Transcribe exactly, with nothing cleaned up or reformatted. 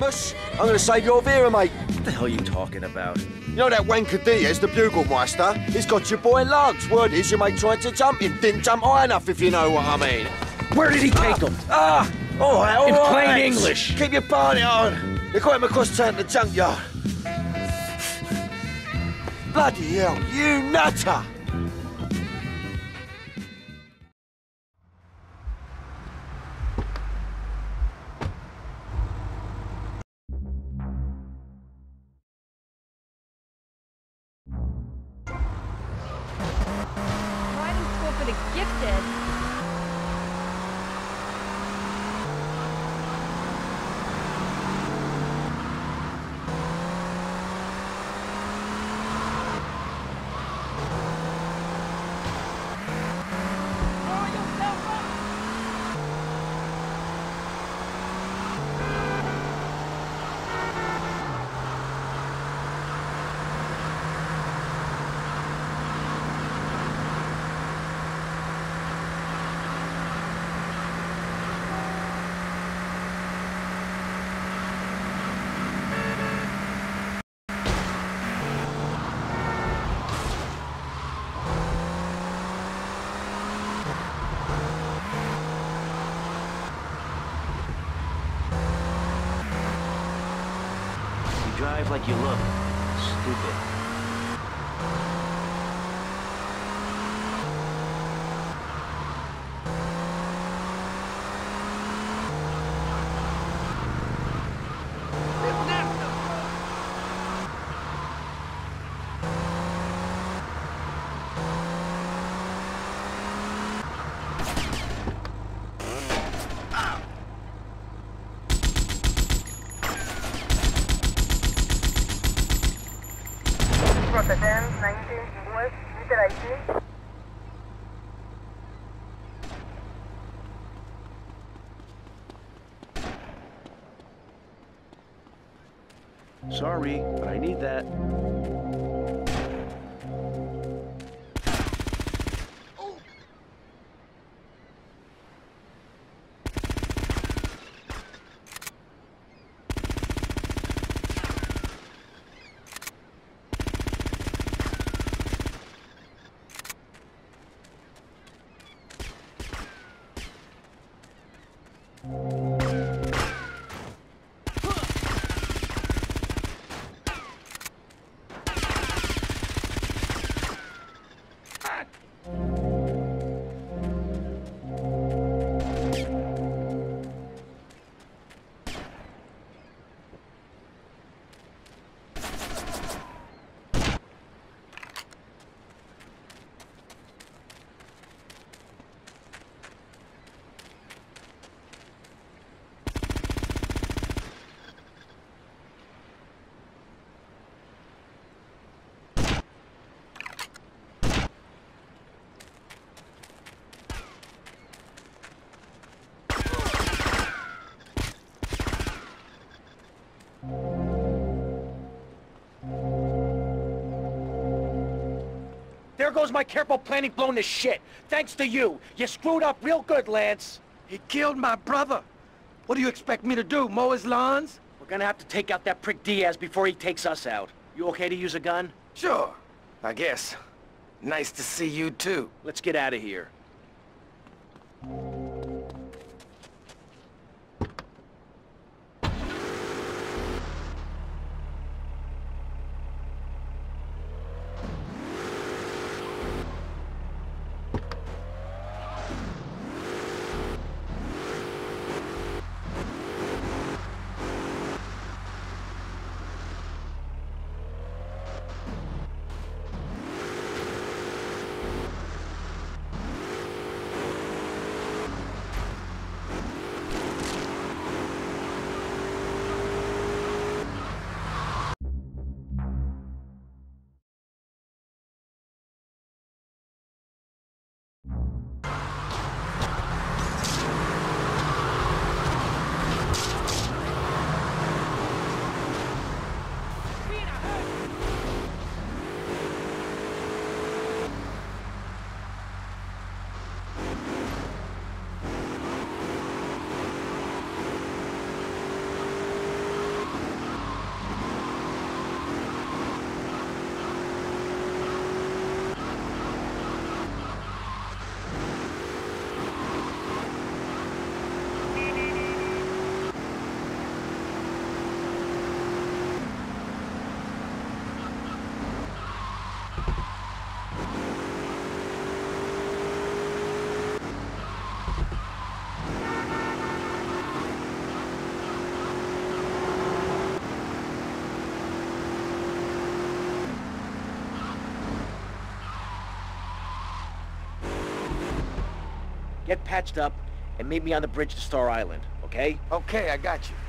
mush. I'm gonna save your Vera, mate. What the hell are you talking about? You know that wanker Diaz, the bugle meister? He's got your boy Lance. Word is your mate tried to jump him. Didn't jump high enough, if you know what I mean. Where did he take him? Ah! All right, all In right. plain English. Keep your party on. They got him across town to the junkyard. Bloody hell, you nutter! Riding school for the gifted. Drive like you look. Stupid. Protagonist nineteen West, meter I D. Sorry, but I need that. There goes my careful planning blown to shit. Thanks to you. You screwed up real good, Lance. He killed my brother. What do you expect me to do, mow his lawns? We're gonna have to take out that prick Diaz before he takes us out. You okay to use a gun? Sure, I guess. Nice to see you too. Let's get out of here. get patched up, and meet me on the bridge to Star Island, okay? Okay, I got you.